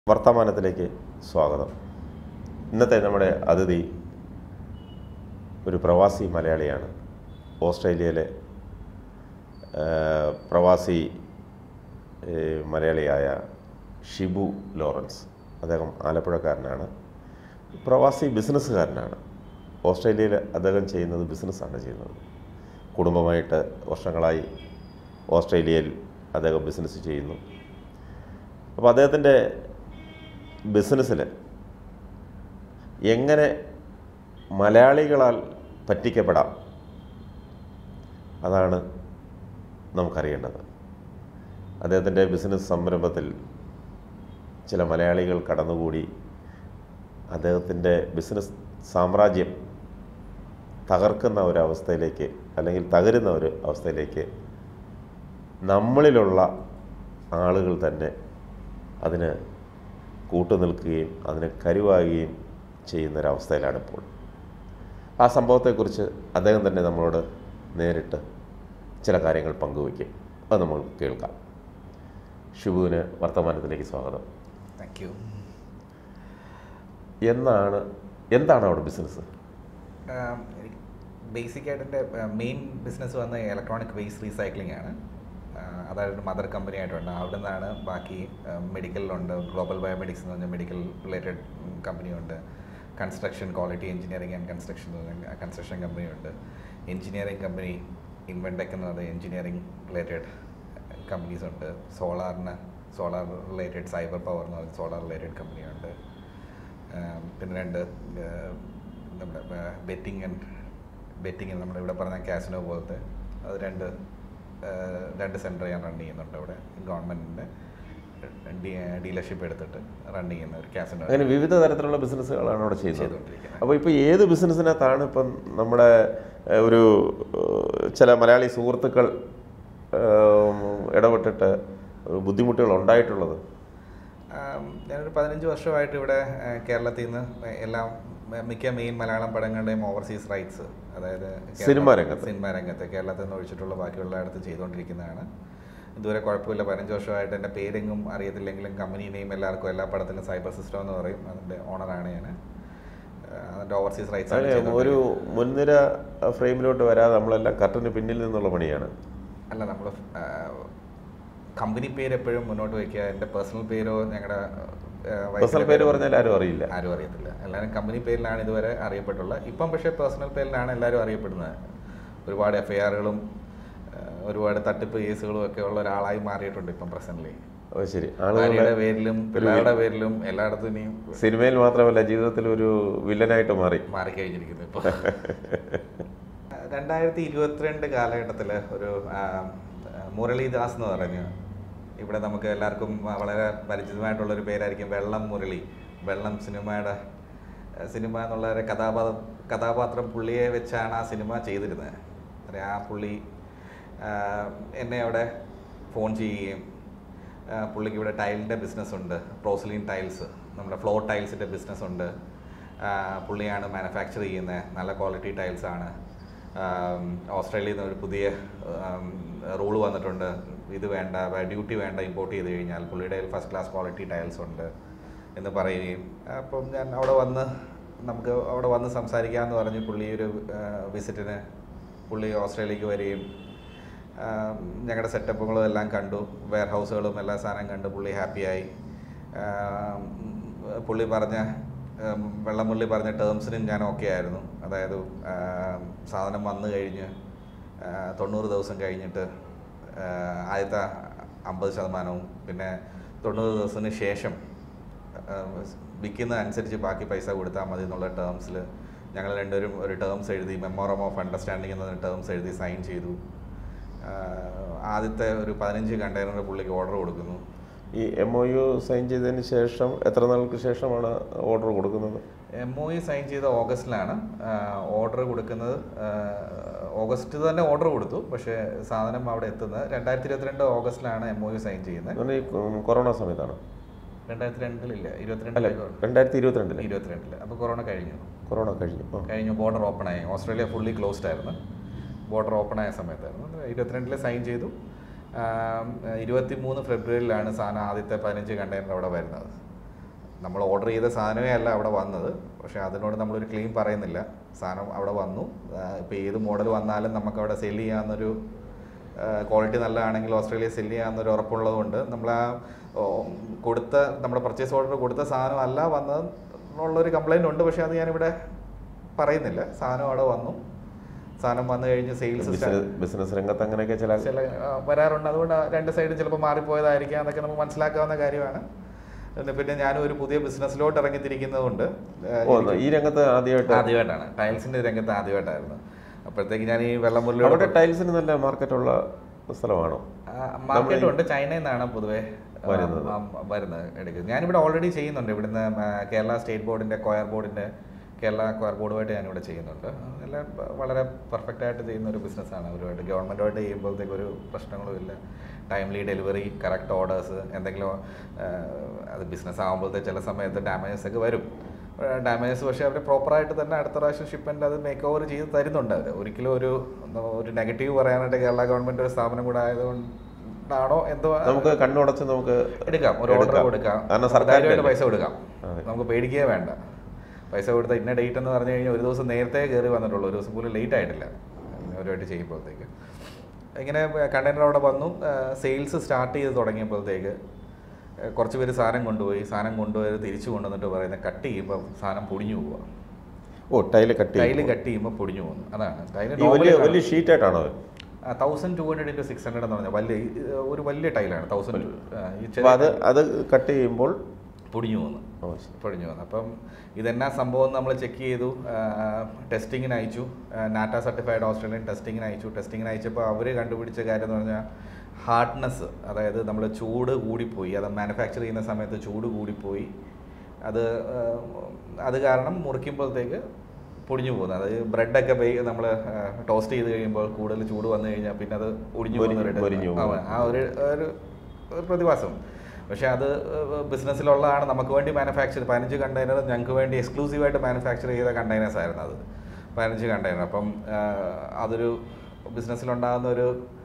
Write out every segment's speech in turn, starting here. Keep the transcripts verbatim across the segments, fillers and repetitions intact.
വർത്തമാനത്തിലേക്ക് സ്വാഗതം. ഇന്നത്തെ നമ്മുടെ അതിഥി ഒരു പ്രവാസി മലയാളിയാണ്. ഓസ്ട്രേലിയയിലെ പ്രവാസി മലയാളിയായ ഷിബു ലോറൻസ്. അദ്ദേഹം ആലപ്പുഴക്കാരനാണ്, പ്രവാസി ബിസിനസ്സുകാരനാണ്. ഓസ്ട്രേലിയയിൽ അദ്ദേഹം ചെയ്യുന്നത് ബിസിനസ്സാണ് ചെയ്യുന്നത്. കുടുംബമായിട്ട് വർഷങ്ങളായി ഓസ്ട്രേലിയയിൽ അദ്ദേഹം ബിസിനസ് ചെയ്യുന്നു. അപ്പോൾ അദ്ദേഹത്തിൻ്റെ ബിസിനസ്സിൽ എങ്ങനെ മലയാളികളാൽ പറ്റിക്കപ്പെടാം, അതാണ് നമുക്കറിയേണ്ടത്. അദ്ദേഹത്തിൻ്റെ ബിസിനസ് സംരംഭത്തിൽ ചില മലയാളികൾ കടന്നുകൂടി അദ്ദേഹത്തിൻ്റെ ബിസിനസ് സാമ്രാജ്യം തകർക്കുന്ന ഒരവസ്ഥയിലേക്ക്, അല്ലെങ്കിൽ തകരുന്ന ഒരു അവസ്ഥയിലേക്ക് നമ്മളിലുള്ള ആളുകൾ തന്നെ അതിന് കൂട്ടുനിൽക്കുകയും അതിന് കരുവാകുകയും ചെയ്യുന്നൊരവസ്ഥയിലാണ് ഇപ്പോൾ. ആ സംഭവത്തെക്കുറിച്ച് അദ്ദേഹം തന്നെ നമ്മളോട് നേരിട്ട് ചില കാര്യങ്ങൾ പങ്കുവയ്ക്കും. അത് നമ്മൾ കേൾക്കാം. ഷിബുവിന് വർത്തമാനത്തിലേക്ക് സ്വാഗതം. Thank you. എന്നാണ് എന്താണ് അവിടെ ബിസിനസ്? ബേസിക്കായിട്ട് എൻ്റെ മെയിൻ ബിസിനസ് വന്ന് ഇലക്ട്രോണിക് വേസ്റ്റ് റീസൈക്ലിംഗ് ആണ്. അതായത് മദർ കമ്പനി ആയിട്ടുണ്ട്. അവിടെ നിന്നാണ് ബാക്കി മെഡിക്കലിലുണ്ട്, ഗ്ലോബൽ ബയോമെഡിക്സ് എന്ന് പറഞ്ഞ മെഡിക്കൽ റിലേറ്റഡ് കമ്പനിയുണ്ട്. Construction quality engineering and construction construction കമ്പനിയുണ്ട്. എഞ്ചിനീയറിംഗ് കമ്പനി ഇൻവെൻടെക് എന്ന് പറയുന്നത് എഞ്ചിനീയറിംഗ് റിലേറ്റഡ് കമ്പനീസ് ഉണ്ട്. സോളാറിന് സോളാർ റിലേറ്റഡ് സൈബർ പവർ എന്ന് പറയുന്ന സോളാർ റിലേറ്റഡ് കമ്പനിയുണ്ട്. പിന്നെ രണ്ട് നമ്മുടെ ബെറ്റിംഗ് ആൻഡ് ബെറ്റിംഗ് നമ്മളിവിടെ പറഞ്ഞ കാസിനോ പോലത്തെ അത് രണ്ട് രണ്ട് സെൻറ്റർ ഞാൻ റൺ ചെയ്യുന്നുണ്ട്. അവിടെ ഗവൺമെൻറ്റിൻ്റെ ഡീലർഷിപ്പ് എടുത്തിട്ട് റൺ ചെയ്യുന്ന ഒരു കാസിനോ. അങ്ങനെ വിവിധ തരത്തിലുള്ള ബിസിനസ്സുകളാണ് അവിടെ ചെയ്യുന്നത്. അപ്പോൾ ഇപ്പോൾ ഏത് ബിസിനസ്സിനകത്താണ് ഇപ്പം നമ്മുടെ ഒരു ചില മലയാളി സുഹൃത്തുക്കൾ ഇടപെട്ടിട്ട് ബുദ്ധിമുട്ടുകൾ ഉണ്ടായിട്ടുള്ളത്? ഞാനൊരു പതിനഞ്ച് വർഷമായിട്ട് ഇവിടെ കേരളത്തിൽ നിന്ന് എല്ലാം മിക്ക മെയിൻ മലയാളം പടങ്ങളുടെയും ഓവർസീസ് റൈറ്റ്സ്, അതായത് സിനിമാ രംഗത്ത് സിനിമാ രംഗത്ത് കേരളത്തിൽ നിന്ന് ഒഴിച്ചിട്ടുള്ള ബാക്കിയുള്ള ഇടത്ത് ചെയ്തുകൊണ്ടിരിക്കുന്നതാണ്. ഇതുവരെ കുഴപ്പമില്ല. പതിനഞ്ച് വർഷമായിട്ട് എൻ്റെ പേരെങ്ങും അറിയത്തില്ലെങ്കിലും കമ്പനി നെയിം എല്ലാവർക്കും എല്ലാ പടത്തിലും സൈബർ സിസ്റ്റം എന്ന് പറയും. അതിൻ്റെ ഓണറാണ് ഞാൻ. അതിൻ്റെ ഓവർസീസ് റൈറ്റ്സ് ഒരു മുൻനിര ഫ്രെയിമിലോട്ട് വരാതെ നമ്മളെല്ലാം കർട്ടന് പിന്നിൽ നിന്നുള്ള പണിയാണ്. അല്ല, നമ്മൾ കമ്പനി പേര് എപ്പോഴും മുന്നോട്ട് വയ്ക്കുക. എൻ്റെ പേഴ്സണൽ പേരോ ഞങ്ങളുടെ പേഴ്സണൽ പേര് പറഞ്ഞാൽ ആരും അറിയില്ല, ആരും അറിയത്തില്ല. എല്ലാവരും കമ്പനി പേരിലാണ് ഇതുവരെ അറിയപ്പെട്ടുള്ളത്. ഇപ്പം പക്ഷേ പേഴ്സണൽ പേരിലാണ് എല്ലാവരും അറിയപ്പെടുന്നത്. ഒരുപാട് എഫ് ഐ ആറുകളും ഒരുപാട് തട്ടിപ്പ് കേസുകളും ഒക്കെ ഉള്ള ഒരാളായി മാറിയിട്ടുണ്ട് ഇപ്പം പ്രസന്റ്ലി. ശരി, ആളുകളുടെ പേരിലും പിള്ളേരുടെ പേരിലും എല്ലായിടത്തും ഇനിയും സിനിമയിൽ മാത്രമല്ല ജീവിതത്തിൽ ഒരു വില്ലനായിട്ട് മാറി മാറിക്കഴിഞ്ഞിരിക്കുന്നു ഇപ്പോൾ. രണ്ടായിരത്തി ഇരുപത്തിരണ്ട് കാലഘട്ടത്തിൽ ഒരു മുരളീദാസ് എന്ന് പറഞ്ഞു, ഇവിടെ നമുക്ക് എല്ലാവർക്കും വളരെ പരിചിതമായിട്ടുള്ളൊരു പേരായിരിക്കും വെള്ളം മുരളി. വെള്ളം സിനിമയുടെ സിനിമ എന്നുള്ള ഒരു കഥാപാ കഥാപാത്രം പുള്ളിയെ വെച്ചാണ് ആ സിനിമ ചെയ്തിരുന്നത്. ആ പുള്ളി എന്നെ അവിടെ ഫോൺ ചെയ്യുകയും പുള്ളിക്ക് ഇവിടെ ടൈലിൻ്റെ ബിസിനസ്സുണ്ട്, പ്രോസിലിൻ ടൈൽസ്, നമ്മുടെ ഫ്ലോർ ടൈൽസിൻ്റെ ബിസിനസ്സുണ്ട്. പുള്ളിയാണ് മാനുഫാക്ചർ ചെയ്യുന്നത്, നല്ല ക്വാളിറ്റി ടൈൽസാണ്. ഓസ്ട്രേലിയയിൽ നിന്ന് ഒരു പുതിയ റൂള് വന്നിട്ടുണ്ട്, ഇത് വേണ്ട, ഡ്യൂട്ടി വേണ്ട ഇമ്പോർട്ട് ചെയ്ത് കഴിഞ്ഞാൽ പുള്ളിയുടെ ഫസ്റ്റ് ക്ലാസ് ക്വാളിറ്റി ടൈൽസ് ഉണ്ട് എന്ന് പറയുകയും, അപ്പം ഞാൻ അവിടെ വന്ന് നമുക്ക് അവിടെ വന്ന് സംസാരിക്കാമെന്ന് പറഞ്ഞ് പുള്ളി ഒരു വിസിറ്റിന് പുള്ളി ഓസ്ട്രേലിയക്ക് വരികയും ഞങ്ങളുടെ സെറ്റപ്പുകളും എല്ലാം കണ്ടു, വെയർ ഹൗസുകളും എല്ലാ സാധനം കണ്ട് പുള്ളി ഹാപ്പിയായി. പുള്ളി പറഞ്ഞ വെള്ളമുള്ളി പറഞ്ഞ ടേംസിനും ഞാൻ ഓക്കെ ആയിരുന്നു. അതായത് സാധനം വന്നു കഴിഞ്ഞ് തൊണ്ണൂറ് ദിവസം കഴിഞ്ഞിട്ട് ആദ്യത്തെ അമ്പത് ശതമാനവും പിന്നെ തൊണ്ണൂറ് ദിവസത്തിന് ശേഷം വിൽക്കുന്ന അനുസരിച്ച് ബാക്കി പൈസ കൊടുത്താൽ മതി എന്നുള്ള ടേംസിൽ ഞങ്ങൾ രണ്ടുപേരും ഒരു ടേംസ് എഴുതി, മെമ്മോറം ഓഫ് അണ്ടർസ്റ്റാൻഡിങ് എന്ന ടേംസ് എഴുതി സൈൻ ചെയ്തു. ആദ്യത്തെ ഒരു പതിനഞ്ച് കണ്ടെയ്നർ പുള്ളിക്ക് ഓർഡർ കൊടുക്കുന്നു. ഈ എം ഒ യു സൈൻ ചെയ്തതിന് ശേഷം എത്ര നാൾക്ക് ശേഷമാണ് ഓർഡർ കൊടുക്കുന്നത്? എം ഒ യു സൈൻ ചെയ്ത ഓഗസ്റ്റിലാണ്. ഓർഡർ കൊടുക്കുന്നത് ഓഗസ്റ്റ് തന്നെ ഓർഡർ കൊടുത്തു, പക്ഷേ സാധനം അവിടെ എത്തുന്നത് രണ്ടായിരത്തി ഇരുപത്തിരണ്ട് ഓഗസ്റ്റിലാണ് എം ഒ യു സൈൻ ചെയ്യുന്നത്. കൊറോണ സമയത്താണ്? രണ്ടായിരത്തി രണ്ടിലില്ല, ഇരുപത്തിരണ്ട് രണ്ടായിരത്തി ഇരുപത്തിരണ്ടില് ഇരുപത്തിരണ്ടില് അപ്പോൾ കൊറോണ കഴിഞ്ഞു കൊറോണ കഴിഞ്ഞു കഴിഞ്ഞു ബോർഡർ ഓപ്പൺ ആയി. ഓസ്ട്രേലിയ ഫുള്ളി ക്ലോസ്ഡ് ആയിരുന്നു. ബോർഡർ ഓപ്പൺ ആയ സമയത്തായിരുന്നു. ഇരുപത്തിരണ്ടിൽ സൈൻ ചെയ്തു. ഇരുപത്തി മൂന്ന് ഫെബ്രുവരിയിലാണ് സാധനം ആദ്യത്തെ പതിനഞ്ച് കണ്ടെയ്നർ അവിടെ വരുന്നത്. നമ്മൾ ഓർഡർ ചെയ്ത സാധനമേ അല്ല അവിടെ വന്നത്. പക്ഷേ അതിനോട് നമ്മളൊരു ക്ലെയിം പറയുന്നില്ല. സാധനം അവിടെ വന്നു. ഇപ്പോൾ ഏത് മോഡൽ വന്നാലും നമുക്കവിടെ സെല് ചെയ്യാവുന്നൊരു ക്വാളിറ്റി നല്ലതാണെങ്കിൽ ഓസ്ട്രേലിയ സെല് ചെയ്യാവുന്നൊരു ഉറപ്പുള്ളതുകൊണ്ട് നമ്മൾ ആ കൊടുത്ത നമ്മുടെ പർച്ചേസ് ഓർഡർ കൊടുത്ത സാധനം അല്ല വന്നത് എന്നുള്ളൊരു കംപ്ലയിൻ്റ് ഉണ്ട്. പക്ഷേ അത് ഞാനിവിടെ പറയുന്നില്ല. സാധനം അവിടെ വന്നു. സാധനം വന്നു കഴിഞ്ഞ് സെയിൽസ് ബിസിനസ് രംഗത്ത് അങ്ങനെയൊക്കെ ചില ചില വരാറുണ്ട്. അതുകൊണ്ട് രണ്ട് സൈഡ് ചിലപ്പോൾ മാറിപ്പോയതായിരിക്കാം. അതൊക്കെ നമുക്ക് മനസ്സിലാക്കാവുന്ന കാര്യമാണ്. പിന്നെ ഞാനും ഒരു പുതിയ ബിസിനസ്സിലോട്ട് ഇറങ്ങിത്തിരിക്കുന്നതുകൊണ്ട് ഈ രംഗത്ത് ആദ്യമായിട്ട് ആദ്യമായിട്ടാണ് ടൈൽസിന്റെ രംഗത്ത് ആദ്യമായിട്ടായിരുന്നു. അപ്പോഴത്തേക്ക് ഞാൻ ഈ വെള്ളമുരളിയുടെ ടൈൽസിന് നല്ല മാർക്കറ്റുള്ള സ്ഥലമാണോ? മാർക്കറ്റ് ഉണ്ട്. ചൈനയിൽ നിന്നാണ് പൊതുവെ വരുന്നത് എടുക്കുന്നത്. ഞാനിവിടെ ഓൾറെഡി ചെയ്യുന്നുണ്ട്. ഇവിടുന്ന് കേരള സ്റ്റേറ്റ് ബോർഡിന്റെ കൊയർ ബോർഡിന്റെ കേരള കൊയർ ബോർഡുമായിട്ട് ഞാനിവിടെ ചെയ്യുന്നുണ്ട്. എല്ലാം വളരെ പെർഫെക്റ്റ് ആയിട്ട് ചെയ്യുന്ന ഒരു ബിസിനസ്സാണ്. ഒരുപാട് ഗവൺമെൻറ്റുമായിട്ട് ചെയ്യുമ്പോഴത്തേക്ക് ഒരു പ്രശ്നങ്ങളും ഇല്ല. ടൈംലി ഡെലിവറി, കറക്റ്റ് ഓർഡേഴ്സ്, എന്തെങ്കിലും അത് ബിസിനസ് ആകുമ്പോഴത്തെ ചില സമയത്ത് ഡാമേജസ് ഒക്കെ വരും. ഡാമേജസ് പക്ഷേ അവർ പ്രോപ്പറായിട്ട് തന്നെ അടുത്ത പ്രാവശ്യം ഷിപ്മെൻറ്റ് അത് മേക്ക് ഓവർ ചെയ്ത് തരുന്നുണ്ട്. അവർ ഒരിക്കലും ഒരു ഒരു നെഗറ്റീവ് പറയാനായിട്ട് കേരള ഗവൺമെൻറ് ഒരു സ്ഥാപനം കൂടെ ആയതുകൊണ്ട് ആണോ എന്തോ നമുക്ക് കണ്ണുടച്ച് നമുക്ക് എടുക്കാം. ഒരു ഓർഡർ കൊടുക്കാം, സർക്കാരുമായിട്ട് പൈസ കൊടുക്കാം. നമുക്ക് പേടിക്കുകയേ വേണ്ട. പൈസ കൊടുത്ത ഇന്ന ഡേറ്റ് എന്ന് പറഞ്ഞു കഴിഞ്ഞാൽ ഒരു ദിവസം നേരത്തെ കയറി വന്നിട്ടുള്ളൂ. ഒരു ദിവസം പോലും ലേറ്റ് ആയിട്ടില്ല അവരുമായിട്ട് ചെയ്യുമ്പോഴത്തേക്ക്. ഇങ്ങനെ കണ്ടെയ്നർ അവിടെ വന്നു. സെയിൽസ് സ്റ്റാർട്ട് ചെയ്ത് തുടങ്ങിയപ്പോഴത്തേക്ക് കുറച്ച് പേര് സാധനം കൊണ്ടുപോയി. സാധനം കൊണ്ടുപോയി തിരിച്ചു കൊണ്ടുവന്നിട്ട് പറയുന്നത് കട്ട് ചെയ്യുമ്പോൾ സാധനം പൊടിഞ്ഞു പോവുക. Oh tile cut tile cut ചെയ്യുമ്പോൾ പൊടിഞ്ഞു പോകുന്നു. അതാണ് വലിയ ഷീറ്റ് ആയിട്ടാണോ? Thousand two hundred into six hundred എന്ന് പറഞ്ഞാൽ വലിയ ഒരു വലിയ ടൈലാണ്. തൗസൻഡ് അത് അത് കട്ട് ചെയ്യുമ്പോൾ പൊടിഞ്ഞു പോകുന്നു പൊടിഞ്ഞു പോകുന്നു അപ്പം ഇതെന്നാ സംഭവം നമ്മൾ ചെക്ക് ചെയ്തു. ടെസ്റ്റിങ്ങിന് അയച്ചു. നാറ്റ സർട്ടിഫൈഡ് ഓസ്ട്രേലിയൻ ടെസ്റ്റിങ്ങിന് അയച്ചു. ടെസ്റ്റിങ്ങിന് അയച്ചപ്പോൾ അവർ കണ്ടുപിടിച്ച കാര്യം എന്ന് പറഞ്ഞാൽ ഹാർഡ്നെസ്, അതായത് നമ്മൾ ചൂട് കൂടിപ്പോയി. അത് മാനുഫാക്ചർ ചെയ്യുന്ന സമയത്ത് ചൂട് കൂടിപ്പോയി. അത് അത് കാരണം മുറിക്കുമ്പോഴത്തേക്ക് പൊടിഞ്ഞു പോകുന്നത്. അതായത് ബ്രെഡൊക്കെ പോയി നമ്മൾ ടോസ്റ്റ് ചെയ്ത് കഴിയുമ്പോൾ കൂടുതൽ ചൂട് വന്നു കഴിഞ്ഞാൽ പിന്നെ അത് ഒടിഞ്ഞു പോകുന്ന ആ ഒരു ഒരു പ്രതിഭാസം. പക്ഷേ അത് ബിസിനസ്സിലുള്ളതാണ്. നമുക്ക് വേണ്ടി മാനുഫാക്ചർ പതിനഞ്ച് കണ്ടെയ്നർ ഞങ്ങൾക്ക് വേണ്ടി എക്സ്ക്ലൂസീവായിട്ട് മാനുഫാക്ചർ ചെയ്ത കണ്ടെയ്നേഴ്സ് ആയിരുന്നു അത്. പതിനഞ്ച് കണ്ടെയ്നർ. അപ്പം അതൊരു ബിസിനസ്സിലുണ്ടാകുന്ന ഒരു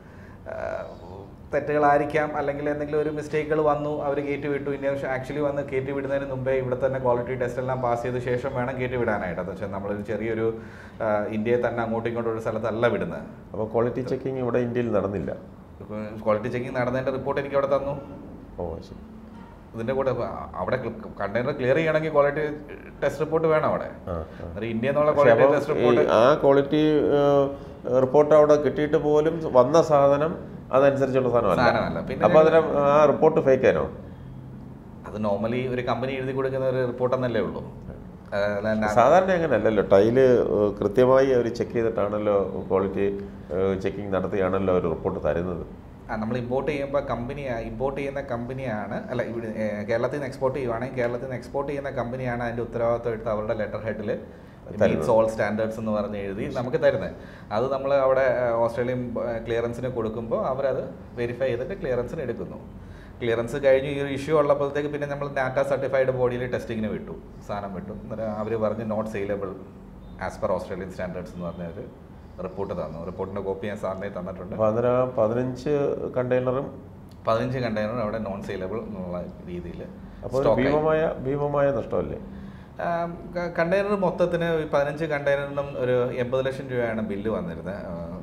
തെറ്റുകളായിരിക്കാം, അല്ലെങ്കിൽ എന്തെങ്കിലും ഒരു മിസ്റ്റേക്കുകൾ വന്നു, അവർ കയറ്റി വിട്ടു. ഇനി ആക്ച്വലി വന്ന് കയറ്റി വിടുന്നതിന് മുമ്പേ ഇവിടെ തന്നെ ക്വാളിറ്റി ടെസ്റ്റ് എല്ലാം പാസ് ചെയ്ത ശേഷം വേണം കയറ്റി വിടാനായിട്ട്. എന്ന് വെച്ചാൽ നമ്മളൊരു ചെറിയൊരു ഇന്ത്യയെ തന്നെ അങ്ങോട്ടും ഇങ്ങോട്ടും ഒരു സ്ഥലത്തല്ല വിടുന്നത്. അപ്പോൾ ക്വാളിറ്റി ചെക്കിങ് ഇവിടെ ഇന്ത്യയിൽ നടന്നില്ല. ക്വാളിറ്റി ചെക്കിങ് നടന്നതിൻ്റെ റിപ്പോർട്ട് എനിക്ക് അവിടെ തന്നു. ഓ ശരി. ഇതിൻ്റെ കൂടെ അവിടെ കണ്ടെയ്നർ ക്ലിയർ ചെയ്യണമെങ്കിൽ ക്വാളിറ്റി ടെസ്റ്റ് റിപ്പോർട്ട് വേണം അവിടെ. ഇന്ത്യ എന്നുള്ള ക്വാളിറ്റി ടെസ്റ്റ് റിപ്പോർട്ട്, ആ ക്വാളിറ്റി റിപ്പോർട്ട് അവിടെ കിട്ടിയിട്ട് പോലും വന്ന സാധനം അതനുസരിച്ചുള്ള സാധനമല്ല. പിന്നെ അപ്പൊ അതിന് ആ റിപ്പോർട്ട് ഫേക്ക് ആണോ? അത് നോർമലി ഒരു കമ്പനി എഴുതി കൊടുക്കുന്ന ഒരു റിപ്പോർട്ട് എന്നല്ലേ ഉള്ളൂ. സാധാരണ അങ്ങനെയല്ലല്ലോ. ടൈല് കൃത്യമായി അവർ ചെക്ക് ചെയ്തിട്ടാണല്ലോ, ക്വാളിറ്റി ചെക്കിങ് നടത്തിയാണല്ലോ ഒരു റിപ്പോർട്ട് തരുന്നത്. ആ നമ്മൾ ഇമ്പോർട്ട് ചെയ്യുമ്പോൾ കമ്പനി ഇമ്പോർട്ട് ചെയ്യുന്ന കമ്പനിയാണ്, അല്ല ഇവിടെ കേരളത്തിൽ നിന്ന് എക്സ്പോർട്ട് ചെയ്യുവാണെങ്കിൽ കേരളത്തിൽ നിന്ന് എക്സ്പോർട്ട് ചെയ്യുന്ന കമ്പനിയാണ് അതിൻ്റെ ഉത്തരവാദിത്വം എടുത്ത് അവരുടെ ലെറ്റർ ഹെഡിൽ മീറ്റ്സ് ഓൾ സ്റ്റാൻഡേർഡ്സ് എന്ന് പറഞ്ഞ് എഴുതി നമുക്ക് തരുന്നത്. അത് നമ്മൾ അവിടെ ഓസ്ട്രേലിയൻ ക്ലിയറൻസിന് കൊടുക്കുമ്പോൾ അവരത് വെരിഫൈ ചെയ്തിട്ട് ക്ലിയറൻസിന് എടുക്കുന്നു. ക്ലിയറൻസ് കഴിഞ്ഞ് ഈ ഒരു ഇഷ്യൂ ഉള്ളപ്പോഴത്തേക്ക് പിന്നെ നമ്മൾ നാറ്റ സർട്ടിഫൈഡ് ബോഡിയിൽ ടെസ്റ്റിങ്ങിന് വിട്ടു, സാധനം വിട്ടു. എന്നിട്ട് അവർ പറഞ്ഞ് not saleable as per Australian standards എന്ന് പറഞ്ഞ ഒരു റിപ്പോർട്ട് തന്നു. റിപ്പോർട്ടിൻ്റെ കോപ്പി ഞാൻ സാറിനെ തന്നിട്ടുണ്ട്. പതിനഞ്ച് കണ്ടെയ്നറും പതിനഞ്ച് കണ്ടെയ്നറും അവിടെ നോൺ സെയിലബിൾ എന്നുള്ള രീതിയിൽ. അപ്പോൾ ഭീമമായ ഭീമമായ നഷ്ടമല്ലേ? കണ്ടെയ്നർ മൊത്തത്തിന് പതിനഞ്ച് കണ്ടെയ്നറിനും ഒരു എൺപത് ലക്ഷം രൂപയാണ് ബില്ല് വന്നിരുന്നത്.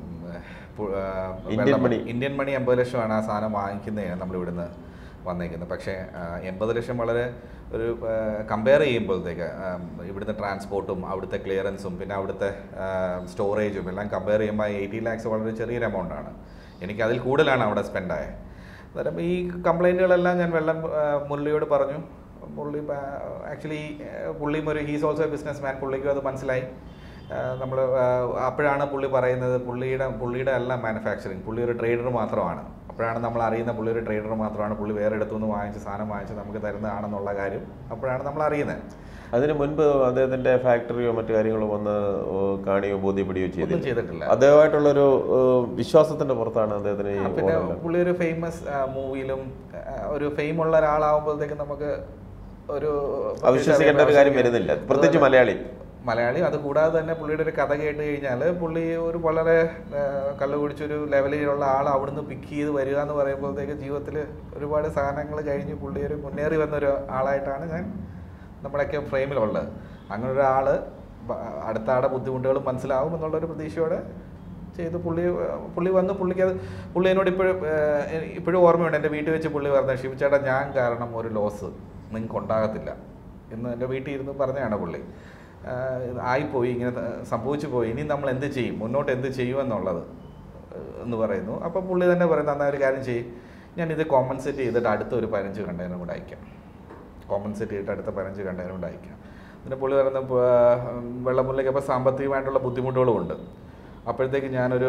ഇന്ത്യൻ മണി ഇന്ത്യൻ മണി എൺപത് ലക്ഷമാണ് ആ സാധനം വാങ്ങിക്കുന്നതാണ് നമ്മൾ ഇവിടുന്ന് വന്നേക്കുന്നത്. പക്ഷേ എൺപത് ലക്ഷം വളരെ ഒരു കമ്പയർ ചെയ്യുമ്പോഴത്തേക്ക് ഇവിടുത്തെ ട്രാൻസ്പോർട്ടും അവിടുത്തെ ക്ലിയറൻസും പിന്നെ അവിടുത്തെ സ്റ്റോറേജും എല്ലാം കമ്പയർ ചെയ്യുമ്പോൾ എയ്റ്റി ലാക്സ് വളരെ ചെറിയൊരു എമൗണ്ടാണ്. എനിക്ക് അതിൽ കൂടുതലാണ് അവിടെ സ്പെൻഡായത്. അന്നേരം ഈ കംപ്ലൈൻറ്റുകളെല്ലാം ഞാൻ വെള്ളം മുരളിയോട് പറഞ്ഞു. പുള്ളി ആക്ച്വലി പുള്ളിയും ഒരു ഹീസ് ഓൾസോ ബിസിനസ് മാൻ, പുള്ളിക്കും അത് മനസ്സിലായി. നമ്മൾ അപ്പോഴാണ് പുള്ളി പറയുന്നത് പുള്ളിയുടെ പുള്ളിയുടെ അല്ല മാനുഫാക്ചറിങ്, പുള്ളി ഒരു ട്രേഡർ മാത്രമാണ്. അപ്പോഴാണ് നമ്മൾ അറിയുന്ന പുള്ളി ഒരു ട്രേഡർ മാത്രമാണ്, പുള്ളി വേറെ ഇടത്തുനിന്ന് വാങ്ങിച്ച് സാധനം വാങ്ങിച്ച് നമുക്ക് തരുന്നതാണെന്നുള്ള കാര്യം അപ്പോഴാണ് നമ്മൾ അറിയുന്നത്. അതിന് മുൻപ് അദ്ദേഹത്തിന്റെ ഫാക്ടറിയോ മറ്റു കാര്യങ്ങളോ വന്ന് കാണുകയോ ബോധ്യപ്പെടുകയോ ചെയ്തിട്ടില്ല. അദ്ദേഹമായിട്ടുള്ളൊരു വിശ്വാസത്തിന്റെ പുറത്താണ് അദ്ദേഹത്തിന്. പിന്നെ പുള്ളി ഒരു ഫേമസ് മൂവിയിലും ഒരു ഫെയിം ഉള്ള ഒരാളാവുമ്പോഴത്തേക്ക് നമുക്ക് ഒരു അവിശ്വസിക്കേണ്ട ഒരു കാര്യം വരുന്നില്ല, പ്രത്യേകിച്ച് മലയാളി മലയാളി അത് കൂടാതെ തന്നെ പുള്ളിയുടെ ഒരു കഥ കേട്ട് കഴിഞ്ഞാൽ പുള്ളി ഒരു വളരെ കള്ളു കുടിച്ചൊരു ലെവലിലുള്ള ആൾ അവിടുന്ന് പിക്ക് ചെയ്ത് വരിക എന്ന് പറയുമ്പോഴത്തേക്ക് ജീവിതത്തിൽ ഒരുപാട് സാധനങ്ങൾ കഴിഞ്ഞ് പുള്ളി ഒരു മുന്നേറി വന്നൊരു ആളായിട്ടാണ് ഞാൻ നമ്മുടെയൊക്കെ ഫ്രെയിമിലുള്ളത്. അങ്ങനെ ഒരാൾ അടുത്ത ആടെ ബുദ്ധിമുട്ടുകൾ മനസ്സിലാവും എന്നുള്ളൊരു പ്രതീക്ഷയോടെ ചെയ്തു. പുള്ളി പുള്ളി വന്ന് പുള്ളിക്ക് അത് പുള്ളി എന്നോട് ഇപ്പോഴും ഇപ്പോഴും ഓർമ്മയുണ്ട്. എൻ്റെ വീട്ടിൽ വെച്ച് പുള്ളി പറഞ്ഞ, ശിവചേട്ടാ ഞാൻ കാരണം ഒരു ലോസ് നിങ്ങൾക്ക് ഉണ്ടാകത്തില്ല എന്ന് എൻ്റെ വീട്ടിൽ ഇരുന്ന് പറഞ്ഞതാണ് പുള്ളി. ആയിപ്പോയി, ഇങ്ങനെ സംഭവിച്ചു പോയി, ഇനി നമ്മൾ എന്ത് ചെയ്യും, മുന്നോട്ട് എന്ത് ചെയ്യുമെന്നുള്ളത് എന്ന് പറയുന്നു. അപ്പോൾ പുള്ളി തന്നെ പറയുന്നത്, എന്നാൽ ഒരു കാര്യം ചെയ്യും, ഞാനിത് കോമ്പൻസേറ്റ് ചെയ്തിട്ട് അടുത്ത ഒരു പതിനഞ്ച് കണ്ടെയ്നർ കൂടെ അയക്കാം, കോമ്പൻസേറ്റ് ചെയ്തിട്ട് അടുത്ത പതിനഞ്ച് കണ്ടെയ്നർ കൂടെ അയക്കാം. പിന്നെ പുള്ളി പറയുന്ന വെള്ളമുരളിക്ക് അപ്പോൾ സാമ്പത്തികമായിട്ടുള്ള ബുദ്ധിമുട്ടുകളും ഉണ്ട്. അപ്പോഴത്തേക്ക് ഞാനൊരു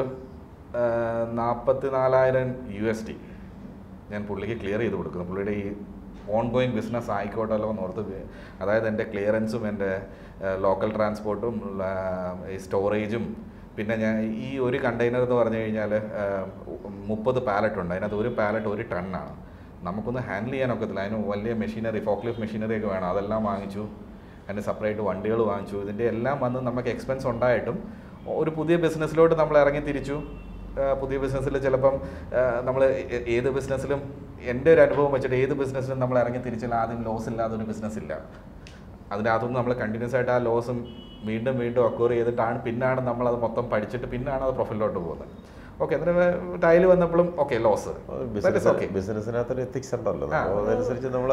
നാൽപ്പത്തി നാലായിരം യു എസ് ടി ഞാൻ പുള്ളിക്ക് ക്ലിയർ ചെയ്ത് കൊടുക്കുന്നു. പുള്ളിയുടെ ഈ ഓൺ ഗോയിങ് ബിസിനസ് ആയിക്കോട്ടല്ലോ എന്നോർത്ത്, അതായത് എൻ്റെ ക്ലിയറൻസും എൻ്റെ ലോക്കൽ ട്രാൻസ്പോർട്ടും ഈ സ്റ്റോറേജും, പിന്നെ ഞാൻ ഈ ഒരു കണ്ടെയ്നർ എന്ന് പറഞ്ഞു കഴിഞ്ഞാൽ മുപ്പത് പാലറ്റ് ഉണ്ട്. അതിനകത്ത് ഒരു പാലറ്റ് ഒരു ടണ്ണാണ്. നമുക്കൊന്ന് ഹാൻഡിൽ ചെയ്യാനൊക്കത്തില്ല. അതിന് വലിയ മെഷീനറി, ഫോക്ലിഫ്റ്റ് മെഷീനറി ഒക്കെ വേണം. അതെല്ലാം വാങ്ങിച്ചു. അതിന് സെപ്പറേറ്റ് വണ്ടികൾ വാങ്ങിച്ചു. ഇതിൻ്റെ എല്ലാം വന്ന് നമുക്ക് എക്സ്പെൻസ് ഉണ്ടായിട്ടും ഒരു പുതിയ ബിസിനസ്സിലോട്ട് നമ്മൾ ഇറങ്ങി തിരിച്ചു. പുതിയ ബിസിനസ്സിൽ ചിലപ്പം നമ്മൾ ഏത് ബിസിനസ്സിലും എൻ്റെ ഒരു അനുഭവം വെച്ചിട്ട് ഏത് ബിസിനസ്സിലും നമ്മൾ ഇറങ്ങി തിരിച്ചാൽ ആദ്യം ലോസ് ഇല്ലാതെ ഒരു ബിസിനസ് ഇല്ല. അതിനകത്തുനിന്ന് നമ്മൾ കണ്ടിന്യൂസ് ആയിട്ട് ആ ലോസും വീണ്ടും വീണ്ടും അക്വയർ ചെയ്തിട്ടാണ് പിന്നാണ് നമ്മളത് മൊത്തം പഠിച്ചിട്ട് പിന്നാണ് അത് പ്രൊഫൈലിലോട്ട് പോകുന്നത്. ഓക്കെ, എന്നിട്ട് ടൈല് വന്നപ്പോഴും ഓക്കെ ലോസ്. ബിസിനസ്സിനകത്തൊരു എത്തിക്സ് ഉണ്ടല്ലോ, അതനുസരിച്ച് നമ്മൾ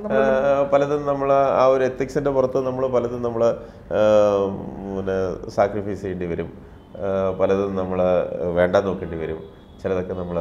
പലതും നമ്മൾ ആ ഒരു എത്തിക്സിന്റെ പുറത്ത് നമ്മൾ പലതും നമ്മൾ പിന്നെ സാക്രിഫൈസ് ചെയ്യേണ്ടി വരും. പലതും നമ്മൾ വേണ്ട നോക്കേണ്ടി വരും. ചിലതൊക്കെ നമ്മൾ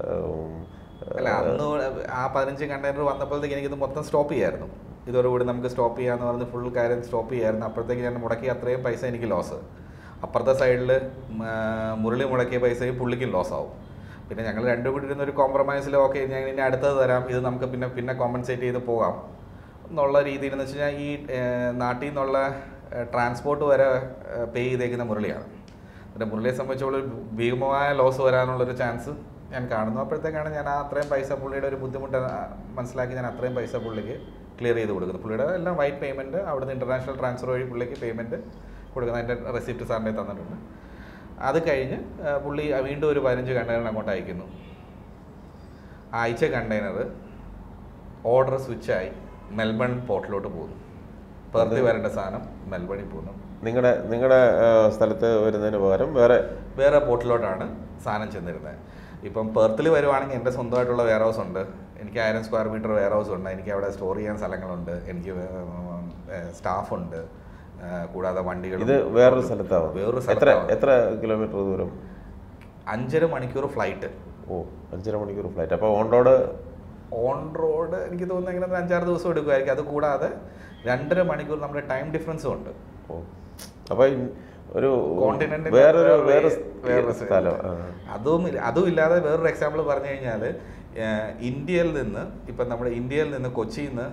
അല്ല, അന്ന് ആ പതിനഞ്ച് കണ്ടെയ്നർ വന്നപ്പോഴത്തേക്ക് എനിക്കിത് മൊത്തം സ്റ്റോപ്പ് ചെയ്യായിരുന്നു. ഇതോടുകൂടി നമുക്ക് സ്റ്റോപ്പ് ചെയ്യാന്ന് പറഞ്ഞ് ഫുൾ കാര്യം സ്റ്റോപ്പ് ചെയ്യായിരുന്നു. അപ്പോഴത്തേക്ക് ഞാൻ മുടക്കി അത്രയും പൈസ എനിക്ക് ലോസ്. അപ്പുറത്തെ സൈഡിൽ മുരളി മുടക്കിയ പൈസയും പുള്ളിക്കും ലോസ് ആവും. പിന്നെ ഞങ്ങൾ രണ്ടും കൂടി ഇരുന്നൊരു കോംപ്രമൈസിൽ ഓക്കെ ഞാൻ ഇനി അടുത്തത് തരാം, ഇത് നമുക്ക് പിന്നെ പിന്നെ കോമ്പൻസേറ്റ് ചെയ്ത് പോകാം എന്നുള്ള രീതിയിൽ എന്ന് വെച്ച് കഴിഞ്ഞാൽ ഈ നാട്ടിൽ നിന്നുള്ള ട്രാൻസ്പോർട്ട് വരെ പേ ചെയ്തേക്കുന്ന മുരളിയാണ്. എന്നിട്ട് മുരളിയെ സംബന്ധിച്ചുള്ള ഭീമമായ ലോസ് വരാനുള്ളൊരു ചാൻസ് ഞാൻ കാണുന്നു. അപ്പോഴത്തേക്കാണ് ഞാൻ ആ അത്രയും പൈസ പുള്ളിയുടെ ഒരു ബുദ്ധിമുട്ട് മനസ്സിലാക്കി ഞാൻ അത്രയും പൈസ പുള്ളിക്ക് ക്ലിയർ ചെയ്ത് കൊടുക്കുന്നു. പുള്ളിയുടെ എല്ലാം വൈറ്റ് പേയ്മെൻറ്റ് അവിടുന്ന് ഇൻ്റർനാഷണൽ ട്രാൻസ്ഫർ വഴി പുള്ളിക്ക് പേയ്മെൻറ്റ് കൊടുക്കുന്നത്. അതിൻ്റെ റെസിപ്റ്റ് സാറിൻ്റെ തന്നിട്ടുണ്ട്. അത് കഴിഞ്ഞ് പുള്ളി വീണ്ടും ഒരു പതിനഞ്ച് കണ്ടെയ്നർ അങ്ങോട്ട് അയക്കുന്നു. അയച്ച കണ്ടെയ്നർ ഓർഡർ സ്വിച്ചായി മെൽബൺ പോർട്ടിലോട്ട് പോകുന്നു. പെർത്തി വരേണ്ട സാധനം മെൽബണിൽ പോകുന്നു. നിങ്ങളുടെ നിങ്ങളുടെ സ്ഥലത്ത് വരുന്നതിന് പകരം വേറെ വേറെ പോർട്ടിലോട്ടാണ് സാധനം ചെന്നിരുന്നത്. ഇപ്പം പെർത്തിൽ വരുവാണെങ്കിൽ എൻ്റെ സ്വന്തമായിട്ടുള്ള വെയർ ഹൗസ് ഉണ്ട്. എനിക്ക് ആയിരം സ്ക്വയർ മീറ്റർ വെയർ ഹൗസ് ഉണ്ട്. എനിക്ക് അവിടെ സ്റ്റോർ ചെയ്യാൻ സ്ഥലങ്ങളുണ്ട്. എനിക്ക് സ്റ്റാഫുണ്ട്. കൂടാതെ വണ്ടികൾ. ഇത് വേറൊരു സ്ഥലത്താണ്. വേറൊരു സ്ഥലത്ത് എത്ര കിലോമീറ്റർ ദൂരം? അഞ്ചര മണിക്കൂർ ഫ്ലൈറ്റ്. ഓ, അഞ്ചര മണിക്കൂർ ഫ്ലൈറ്റ്. അപ്പോൾ ഓൺ റോഡ് ഓൺ റോഡ് എനിക്ക് തോന്നുന്നു ഇങ്ങനെ അഞ്ചാറ് ദിവസം എടുക്കുമായിരിക്കും. അത് കൂടാതെ രണ്ടര മണിക്കൂർ നമ്മുടെ ടൈം ഡിഫറൻസും ഉണ്ട്. ഓ, അപ്പോൾ ഒരു കോണ്ടിനെന്റ് വേറൊരു വേറെ സ്ഥലം. അതും അതും ഇല്ലാതെ വേറൊരു എക്സാമ്പിൾ പറഞ്ഞു കഴിഞ്ഞാൽ ഇന്ത്യയിൽ നിന്ന് ഇപ്പം നമ്മുടെ ഇന്ത്യയിൽ നിന്ന് കൊച്ചിയിൽ നിന്ന്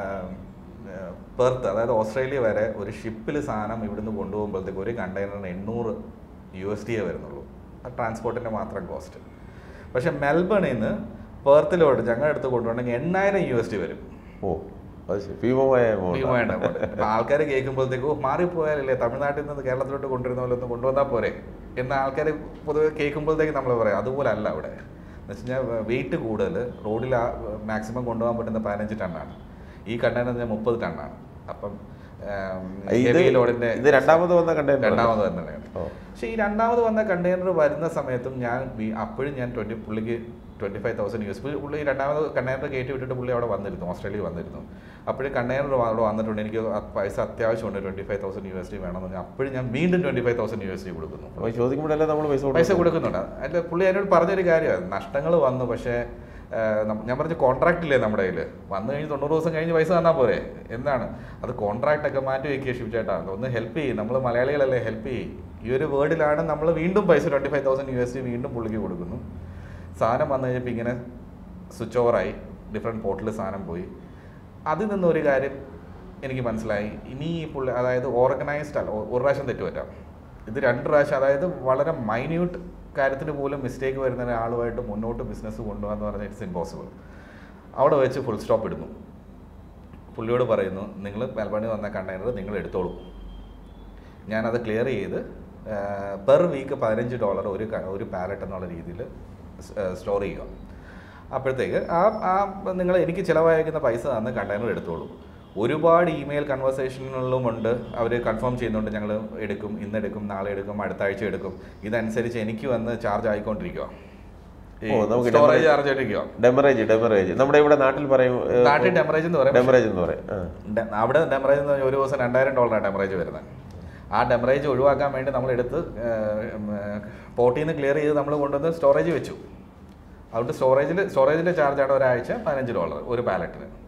പെർത്ത്, അതായത് ഓസ്ട്രേലിയ വരെ ഒരു ഷിപ്പിൽ സാധനം ഇവിടുന്ന് കൊണ്ടുപോകുമ്പോഴത്തേക്ക് ഒരു കണ്ടെയ്നറിന് എണ്ണൂറ് യു എസ് ഡിയേ വരുന്നുള്ളൂ. ആ ട്രാൻസ്പോർട്ടിൻ്റെ മാത്രം കോസ്റ്റ്. പക്ഷെ മെൽബണിൽ നിന്ന് പെർത്തിലോട്ട് ഞങ്ങളുടെ അടുത്ത് കൊണ്ടുപോകണമെങ്കിൽ എണ്ണായിരം യു എസ് ഡി വരും. ഓ, ഭീമമായ ആൾക്കാർ കേൾക്കുമ്പോഴത്തേക്ക് മാറിപ്പോയാലല്ലേ തമിഴ്നാട്ടിൽ നിന്ന് കേരളത്തിലോട്ട് കൊണ്ടുവരുന്ന പോലെ ഒന്ന് കൊണ്ടുവന്നാൽ പോരെ എന്ന ആൾക്കാർ പൊതുവെ കേൾക്കുമ്പോഴത്തേക്ക് നമ്മൾ പറയാം. അതുപോലെ അല്ല അവിടെ എന്ന് വെച്ച് കഴിഞ്ഞാൽ വെയിറ്റ് കൂടുതൽ. റോഡിൽ മാക്സിമം കൊണ്ടുപോകാൻ പറ്റുന്ന പതിനഞ്ച് ടണ്ണാണ്. ഈ കണ്ടെയ്നർ മുപ്പത് ടണ്ണാണ്. അപ്പം ലോഡിന്റെ ഇത് രണ്ടാമത് വന്ന കണ്ടെയ്നർ രണ്ടാമത് വരുന്നതാണ്. പക്ഷെ ഈ രണ്ടാമത് വന്ന കണ്ടെയ്നർ വരുന്ന സമയത്തും ഞാൻ അപ്പോഴും ഞാൻ ട്വന്റി പുള്ളിക്ക് twenty five thousand U S പുള്ളി രണ്ടാമത് കണ്ടെയ്നർ കയറ്റി വിട്ടിട്ട് പുള്ളി അവിടെ വന്നിരുന്നു, ഓസ്ട്രേലിയ വന്നിരുന്നു. അപ്പോഴും കണ്ടെയ്നർ അവിടെ വന്നിട്ടുണ്ട്. എനിക്ക് പൈസ അത്യാവശ്യമുണ്ട്, twenty five thousand U S D വേണമെന്ന് പറഞ്ഞാൽ അപ്പോഴും ഞാൻ വീണ്ടും twenty five thousand U S D കൊടുക്കുന്നു. ചോദിക്കുമ്പോഴല്ലേ നമ്മൾ പൈസ പൈസ കൊടുക്കുന്നുണ്ട്. അതിൻ്റെ പുള്ളി എന്നോട് പറഞ്ഞൊരു കാര്യമാണ്, നഷ്ടങ്ങൾ വന്നു. പക്ഷേ ഞാൻ പറഞ്ഞ കോൺട്രാക്ട് ഇല്ലേ നമ്മുടെ കയ്യിൽ, വന്നു കഴിഞ്ഞ് തൊണ്ണൂറ് ദിവസം കഴിഞ്ഞ് പൈസ തന്നാൽ പോരെ എന്നാണ്. അത് കോൺട്രാക്ട് ഒക്കെ മാറ്റി വയ്ക്കുക ശിവചേട്ടാ, ഒന്ന് ഹെൽപ്പ് ചെയ്യും. നമ്മൾ മലയാളികളല്ലേ, ഹെൽപ്പ് ചെയ്യും. ഈ ഒരു വേർഡിലാണ് നമ്മൾ വീണ്ടും പൈസ twenty five thousand U S D വീണ്ടും പുള്ളിക്ക് കൊടുക്കുന്നു. സാധനം വന്നു കഴിഞ്ഞപ്പോൾ ഇങ്ങനെ സ്വിച്ച് ഓവറായി, ഡിഫറെൻറ്റ് പോർട്ടിൽ സാധനം പോയി. അതിൽ നിന്നൊരു കാര്യം എനിക്ക് മനസ്സിലായി, ഇനി ഈ പുള്ളി അതായത് ഓർഗനൈസ്ഡ് അല്ല. ഒരു പ്രാവശ്യം തെറ്റുപറ്റാം, ഇത് രണ്ട് പ്രാവശ്യം, അതായത് വളരെ മൈന്യൂട്ട് കാര്യത്തിന് പോലും മിസ്റ്റേക്ക് വരുന്ന ഒരാളുമായിട്ട് മുന്നോട്ട് ബിസിനസ് കൊണ്ടുപോകാന്ന് പറഞ്ഞാൽ ഇറ്റ്സ് ഇമ്പോസിബിൾ. അവിടെ വെച്ച് ഫുൾ സ്റ്റോപ്പ് ഇടുന്നു. പുള്ളിയോട് പറയുന്നു, നിങ്ങൾ മെൽബണിൽ വന്ന കണ്ടെയ്നർ നിങ്ങൾ എടുത്തോളൂ, ഞാനത് ക്ലിയർ ചെയ്ത് പെർ വീക്ക് പതിനഞ്ച് ഡോളർ ഒരു ഒരു പാലറ്റ് എന്നുള്ള രീതിയിൽ സ്റ്റോർ ചെയ്യുക. അപ്പോഴത്തേക്ക് ആ ആ നിങ്ങൾ എനിക്ക് ചിലവായിരിക്കുന്ന പൈസ തന്ന് കണ്ടെയ്നർ എടുത്തോളൂ. ഒരുപാട് ഇമെയിൽ കൺവേഴ്സേഷനുകളുമുണ്ട്. അവർ കൺഫേം ചെയ്യുന്നുണ്ട്, ഞങ്ങൾ എടുക്കും, ഇന്ന് എടുക്കും, നാളെ എടുക്കും, അടുത്ത ആഴ്ച എടുക്കും. ഇതനുസരിച്ച് എനിക്ക് വന്ന് ചാർജ് ആയിക്കൊണ്ടിരിക്കുക, സ്റ്റോറേജ് ചാർജ് ആയിട്ടിരിക്കുക. ഡെമറേജ് ഡെമറേജ് നമ്മുടെ ഇവിടെ നാട്ടിൽ പറയും, നാട്ടിൽ ഡെമറേജ് എന്ന് പറയും. ഡെമറേജ് എന്ന് പറയും. അവിടെ ഡെമറേജ് എന്ന് പറഞ്ഞാൽ ഒരു ദിവസം രണ്ടായിരം ഡോളറാണ് ഡെമറേജ് വരുന്നത്. ആ ഡെമറേജ് ഒഴിവാക്കാൻ വേണ്ടി നമ്മളെടുത്ത് പോർട്ടിൽ നിന്ന് ക്ലിയർ ചെയ്ത് നമ്മൾ കൊണ്ടുവന്ന് സ്റ്റോറേജ് വെച്ചു. അതുകൊണ്ട് സ്റ്റോറേജിൽ സ്റ്റോറേജിൻ്റെ ചാർജാണ് ഒരാഴ്ച പതിനഞ്ച് ഡോളർ ഒരു പാലറ്റിന്.